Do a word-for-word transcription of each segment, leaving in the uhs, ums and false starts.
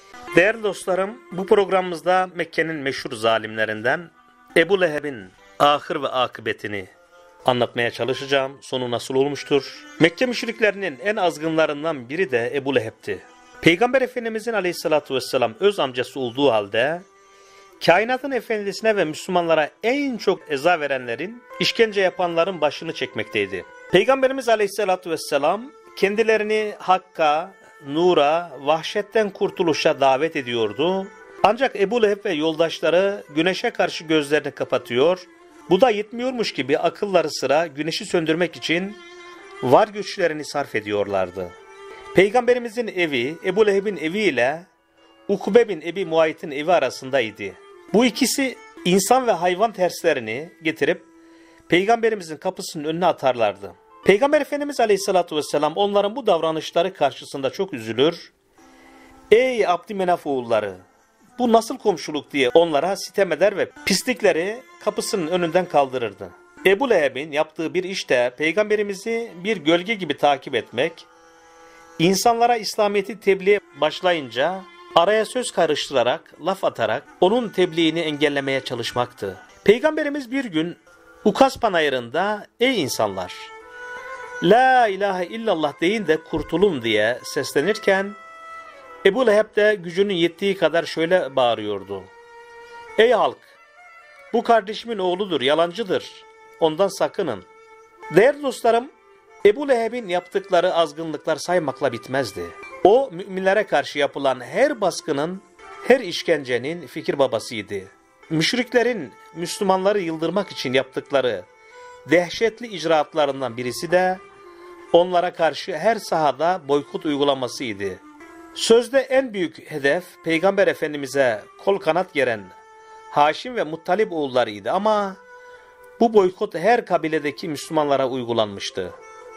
Değerli dostlarım, bu programımızda Mekke'nin meşhur zalimlerinden Ebu Leheb'in ahir ve akıbetini anlatmaya çalışacağım. Sonu nasıl olmuştur? Mekke müşriklerinin en azgınlarından biri de Ebu Leheb'ti. Peygamber Efendimizin aleyhissalatü vesselam öz amcası olduğu halde kainatın efendisine ve Müslümanlara en çok eza verenlerin, işkence yapanların başını çekmekteydi. Peygamberimiz aleyhissalatü vesselam kendilerini hakka, nura, vahşetten kurtuluşa davet ediyordu. Ancak Ebu Leheb ve yoldaşları güneşe karşı gözlerini kapatıyor. Bu da yetmiyormuş gibi akılları sıra güneşi söndürmek için var güçlerini sarf ediyorlardı. Peygamberimizin evi Ebu Leheb'in evi ile Ukbe bin Ebi Muayt'in evi arasındaydı. Bu ikisi insan ve hayvan terslerini getirip Peygamberimizin kapısının önüne atarlardı. Peygamber Efendimiz Aleyhisselatü Vesselam onların bu davranışları karşısında çok üzülür. Ey Abdümenaf oğulları, bu nasıl komşuluk diye onlara sitem eder ve pislikleri kapısının önünden kaldırırdı. Ebu Leheb'in yaptığı bir işte Peygamberimizi bir gölge gibi takip etmek, insanlara İslamiyet'i tebliğe başlayınca araya söz karıştırarak, laf atarak onun tebliğini engellemeye çalışmaktı. Peygamberimiz bir gün Ukaz panayırında ey insanlar, La ilahe illallah deyin de kurtulun diye seslenirken Ebu Leheb de gücünün yettiği kadar şöyle bağırıyordu. Ey halk! Bu kardeşimin oğludur, yalancıdır. Ondan sakının. Değerli dostlarım, Ebu Leheb'in yaptıkları azgınlıklar saymakla bitmezdi. O, müminlere karşı yapılan her baskının, her işkencenin fikir babasıydı. Müşriklerin Müslümanları yıldırmak için yaptıkları dehşetli icraatlarından birisi de onlara karşı her sahada boykot uygulamasıydı. Sözde en büyük hedef Peygamber Efendimiz'e kol kanat geren Haşim ve Muttalip oğullarıydı ama bu boykot her kabiledeki Müslümanlara uygulanmıştı.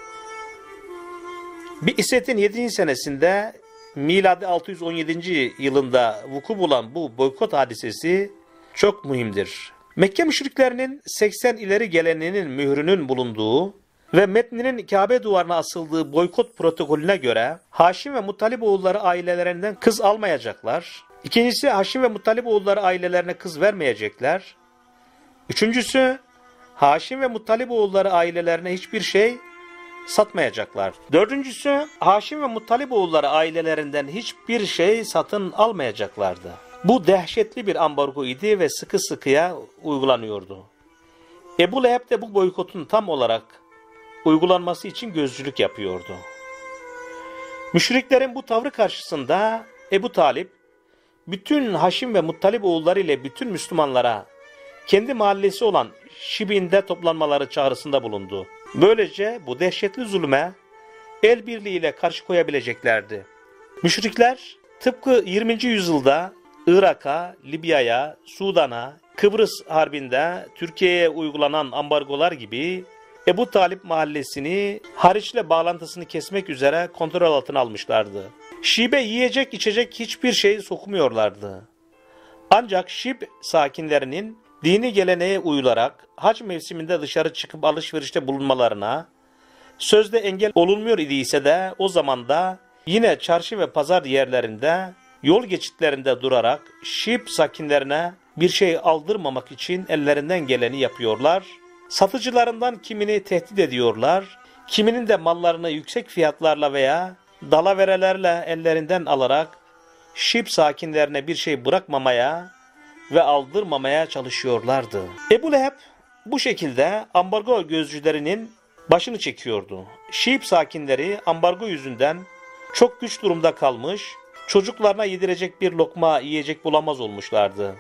Bi'set'in yedinci senesinde miladi altı yüz on yedinci yılında vuku bulan bu boykot hadisesi çok mühimdir. Mekke müşriklerinin seksen ileri geleninin mührünün bulunduğu ve metninin Kabe duvarına asıldığı boykot protokolüne göre Haşim ve Muttalip oğulları ailelerinden kız almayacaklar. İkincisi Haşim ve Muttalip oğulları ailelerine kız vermeyecekler. Üçüncüsü Haşim ve Muttalip oğulları ailelerine hiçbir şey satmayacaklar. Dördüncüsü Haşim ve Muttalip oğulları ailelerinden hiçbir şey satın almayacaklardı. Bu dehşetli bir ambargo idi ve sıkı sıkıya uygulanıyordu. Ebu Leheb de bu boykotun tam olarak uygulanması için gözcülük yapıyordu. Müşriklerin bu tavrı karşısında Ebu Talip, bütün Haşim ve Muttalip oğulları ile bütün Müslümanlara kendi mahallesi olan Şibin'de toplanmaları çağrısında bulundu. Böylece bu dehşetli zulme el birliğiyle karşı koyabileceklerdi. Müşrikler tıpkı yirminci yüzyılda Irak'a, Libya'ya, Sudan'a, Kıbrıs Harbi'nde Türkiye'ye uygulanan ambargolar gibi Ebu Talip mahallesini Hariç'le bağlantısını kesmek üzere kontrol altına almışlardı. Şibe yiyecek içecek hiçbir şey sokmuyorlardı. Ancak Şib sakinlerinin dini geleneğe uyularak hac mevsiminde dışarı çıkıp alışverişte bulunmalarına sözde engel olunmuyor idiyse de o zaman da yine çarşı ve pazar yerlerinde yol geçitlerinde durarak Şib sakinlerine bir şey aldırmamak için ellerinden geleni yapıyorlar. Satıcılarından kimini tehdit ediyorlar, kiminin de mallarını yüksek fiyatlarla veya dalaverelerle ellerinden alarak Şib sakinlerine bir şey bırakmamaya ve aldırmamaya çalışıyorlardı. Ebu Leheb bu şekilde ambargo gözcülerinin başını çekiyordu. Şib sakinleri ambargo yüzünden çok güç durumda kalmış, çocuklarına yedirecek bir lokma yiyecek bulamaz olmuşlardı.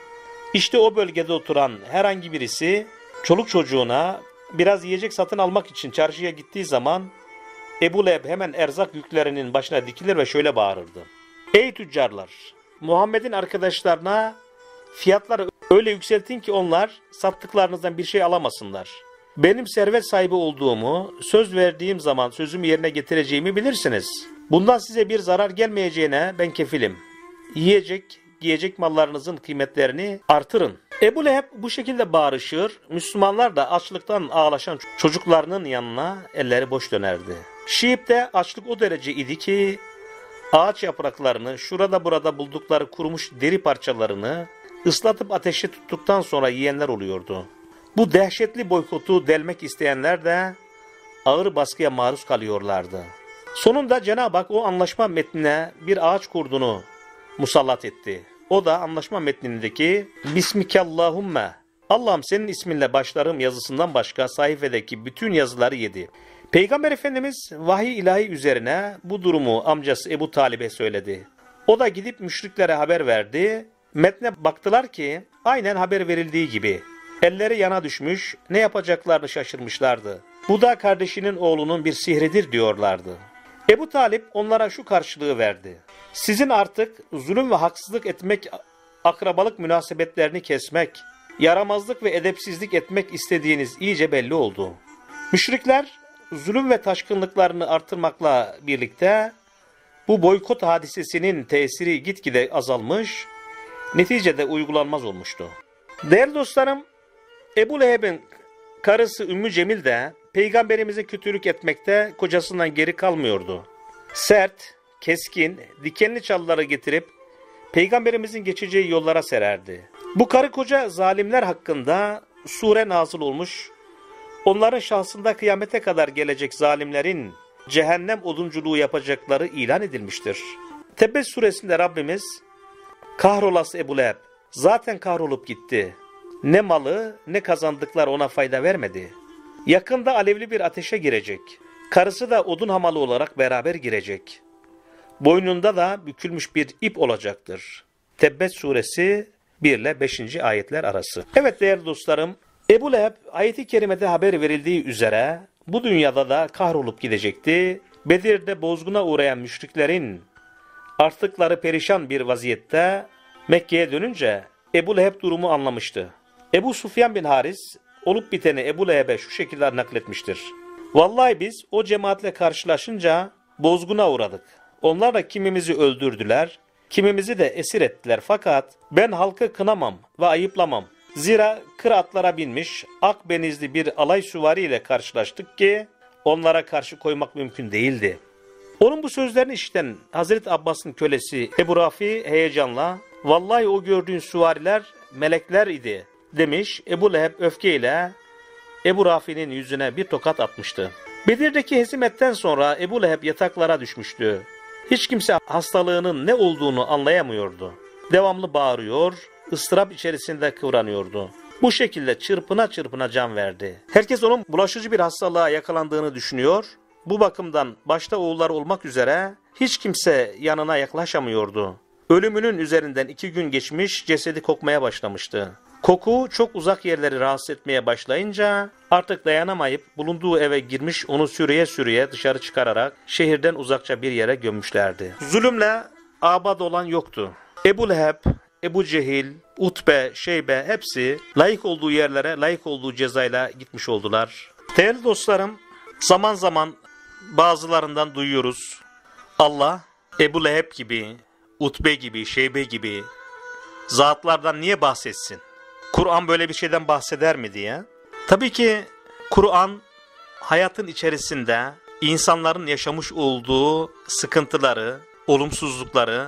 İşte o bölgede oturan herhangi birisi çoluk çocuğuna biraz yiyecek satın almak için çarşıya gittiği zaman Ebu Leheb hemen erzak yüklerinin başına dikilir ve şöyle bağırırdı. Ey tüccarlar! Muhammed'in arkadaşlarına fiyatları öyle yükseltin ki onlar sattıklarınızdan bir şey alamasınlar. Benim servet sahibi olduğumu, söz verdiğim zaman sözümü yerine getireceğimi bilirsiniz. Bundan size bir zarar gelmeyeceğine ben kefilim. Yiyecek, giyecek mallarınızın kıymetlerini artırın. Ebu Leheb bu şekilde bağırışır, Müslümanlar da açlıktan ağlaşan çocuklarının yanına elleri boş dönerdi. Şiip'te açlık o derece idi ki ağaç yapraklarını, şurada burada buldukları kurumuş deri parçalarını ıslatıp ateşe tuttuktan sonra yiyenler oluyordu. Bu dehşetli boykotu delmek isteyenler de ağır baskıya maruz kalıyorlardı. Sonunda Cenab-ı Hak o anlaşma metnine bir ağaç kurdunu musallat etti. O da anlaşma metnindeki Bismikallahümme, Allah'ım senin isminle başlarım yazısından başka sayfadaki bütün yazıları yedi. Peygamber Efendimiz vahiy ilahi üzerine bu durumu amcası Ebu Talib'e söyledi. O da gidip müşriklere haber verdi. Metne baktılar ki aynen haber verildiği gibi. Elleri yana düşmüş, ne yapacaklarını şaşırmışlardı. Bu da kardeşinin oğlunun bir sihridir diyorlardı. Ebu Talip onlara şu karşılığı verdi. Sizin artık zulüm ve haksızlık etmek, akrabalık münasebetlerini kesmek, yaramazlık ve edepsizlik etmek istediğiniz iyice belli oldu. Müşrikler zulüm ve taşkınlıklarını artırmakla birlikte bu boykot hadisesinin tesiri gitgide azalmış, neticede uygulanmaz olmuştu. Değerli dostlarım, Ebu Leheb'in karısı Ümmü Cemil de Peygamberimize kötülük etmekte kocasından geri kalmıyordu. Sert, keskin, dikenli çalıları getirip Peygamberimizin geçeceği yollara sererdi. Bu karı koca zalimler hakkında sure nazil olmuş, onların şahsında kıyamete kadar gelecek zalimlerin cehennem odunculuğu yapacakları ilan edilmiştir. Tebbet suresinde Rabbimiz, kahrolası Ebu Leheb, zaten kahrolup gitti. Ne malı ne kazandıklar ona fayda vermedi. Yakında alevli bir ateşe girecek. Karısı da odun hamalı olarak beraber girecek. Boynunda da bükülmüş bir ip olacaktır. Tebbet suresi bir ile beşinci ayetler arası. Evet değerli dostlarım, Ebu Leheb ayet-i kerimede haber verildiği üzere bu dünyada da kahrolup gidecekti. Bedir'de bozguna uğrayan müşriklerin artıkları perişan bir vaziyette Mekke'ye dönünce Ebu Leheb durumu anlamıştı. Ebu Sufyan bin Haris olup biteni Ebu Leheb'e şu şekilde nakletmiştir. Vallahi biz o cemaatle karşılaşınca bozguna uğradık. Onlar da kimimizi öldürdüler, kimimizi de esir ettiler. Fakat ben halkı kınamam ve ayıplamam. Zira kır atlara binmiş ak benizli bir alay süvariyle karşılaştık ki onlara karşı koymak mümkün değildi. Onun bu sözlerini işiten Hazreti Abbas'ın kölesi Ebu Rafi heyecanla vallahi o gördüğün süvariler melekler idi demiş. Ebu Leheb öfkeyle Ebu Rafi'nin yüzüne bir tokat atmıştı. Bedir'deki hezimetten sonra Ebu Leheb yataklara düşmüştü. Hiç kimse hastalığının ne olduğunu anlayamıyordu. Devamlı bağırıyor, ıstırap içerisinde kıvranıyordu. Bu şekilde çırpına çırpına can verdi. Herkes onun bulaşıcı bir hastalığa yakalandığını düşünüyor. Bu bakımdan başta oğullar olmak üzere hiç kimse yanına yaklaşamıyordu. Ölümünün üzerinden iki gün geçmiş, cesedi kokmaya başlamıştı. Koku çok uzak yerleri rahatsız etmeye başlayınca artık dayanamayıp bulunduğu eve girmiş, onu sürüye sürüye dışarı çıkararak şehirden uzakça bir yere gömmüşlerdi. Zulümle abad olan yoktu. Ebu Leheb, Ebu Cehil, Utbe, Şeybe hepsi layık olduğu yerlere layık olduğu cezayla gitmiş oldular. Değerli dostlarım, zaman zaman bazılarından duyuyoruz. Allah Ebu Leheb gibi, Utbe gibi, Şeybe gibi zatlardan niye bahsetsin? Kur'an böyle bir şeyden bahseder mi diye. Tabii ki Kur'an hayatın içerisinde insanların yaşamış olduğu sıkıntıları, olumsuzlukları,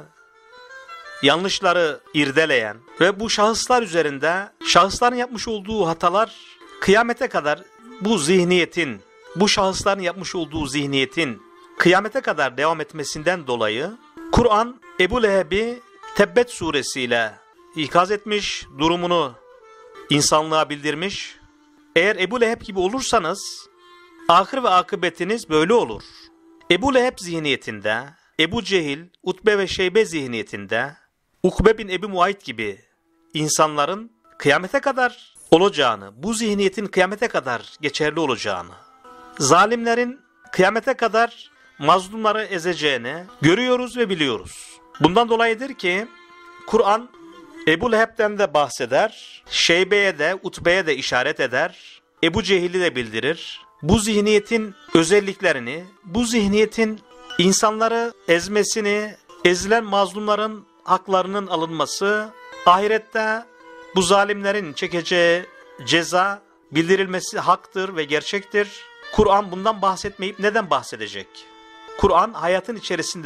yanlışları irdeleyen ve bu şahıslar üzerinde şahısların yapmış olduğu hatalar kıyamete kadar bu zihniyetin, bu şahısların yapmış olduğu zihniyetin kıyamete kadar devam etmesinden dolayı Kur'an Ebu Leheb'i Tebbet suresiyle ikaz etmiş, durumunu insanlığa bildirmiş. Eğer Ebu Leheb gibi olursanız ahir ve akıbetiniz böyle olur. Ebu Leheb zihniyetinde, Ebu Cehil, Utbe ve Şeybe zihniyetinde, Ukbe bin Ebi Muayt gibi insanların kıyamete kadar olacağını, bu zihniyetin kıyamete kadar geçerli olacağını, zalimlerin kıyamete kadar mazlumları ezeceğini görüyoruz ve biliyoruz. Bundan dolayıdır ki Kur'an Ebu Leheb'den de bahseder, Şeybe'ye de, Utbe'ye de işaret eder, Ebu Cehil'i de bildirir. Bu zihniyetin özelliklerini, bu zihniyetin insanları ezmesini, ezilen mazlumların haklarının alınması, ahirette bu zalimlerin çekeceği ceza bildirilmesi haktır ve gerçektir. Kur'an bundan bahsetmeyip neden bahsedecek? Kur'an hayatın içerisinde bir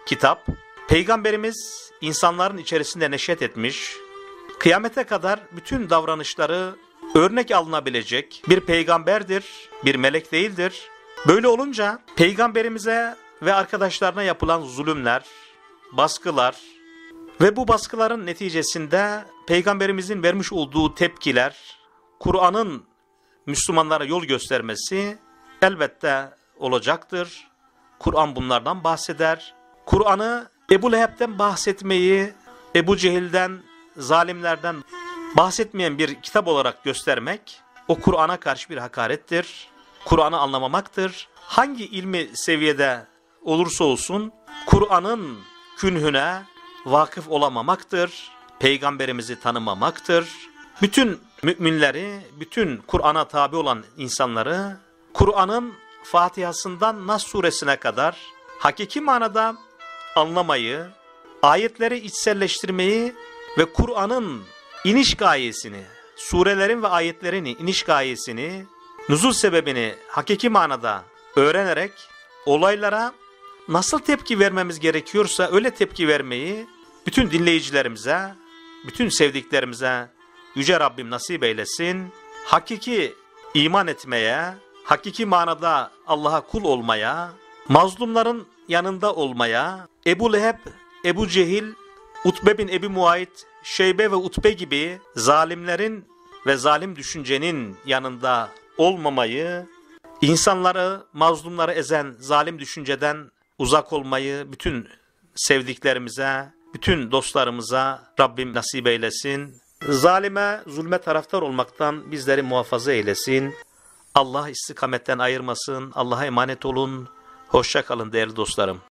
kitap. Peygamberimiz insanların içerisinde neşet etmiş, kıyamete kadar bütün davranışları örnek alınabilecek bir peygamberdir, bir melek değildir. Böyle olunca peygamberimize ve arkadaşlarına yapılan zulümler, baskılar ve bu baskıların neticesinde peygamberimizin vermiş olduğu tepkiler, Kur'an'ın Müslümanlara yol göstermesi elbette olacaktır. Kur'an bunlardan bahseder. Kur'an'ı Ebu Leheb'den bahsetmeyi, Ebu Cehil'den, zalimlerden bahsetmeyen bir kitap olarak göstermek, o Kur'an'a karşı bir hakarettir. Kur'an'ı anlamamaktır. Hangi ilmi seviyede olursa olsun, Kur'an'ın künhüne vakıf olamamaktır. Peygamberimizi tanımamaktır. Bütün müminleri, bütün Kur'an'a tabi olan insanları, Kur'an'ın Fatiha'sından Nas suresine kadar hakiki manada anlamayı, ayetleri içselleştirmeyi ve Kur'an'ın iniş gayesini, surelerin ve ayetlerin iniş gayesini, nüzul sebebini hakiki manada öğrenerek olaylara nasıl tepki vermemiz gerekiyorsa öyle tepki vermeyi bütün dinleyicilerimize, bütün sevdiklerimize Yüce Rabbim nasip eylesin. Hakiki iman etmeye, hakiki manada Allah'a kul olmaya, mazlumların yanında olmaya, Ebu Leheb, Ebu Cehil, Utbe bin Ebi Muayt, Şeybe ve Utbe gibi zalimlerin ve zalim düşüncenin yanında olmamayı, insanları, mazlumları ezen zalim düşünceden uzak olmayı bütün sevdiklerimize, bütün dostlarımıza Rabbim nasip eylesin. Zalime, zulme taraftar olmaktan bizleri muhafaza eylesin. Allah istikametten ayırmasın. Allah'a emanet olun. Hoşça kalın değerli dostlarım.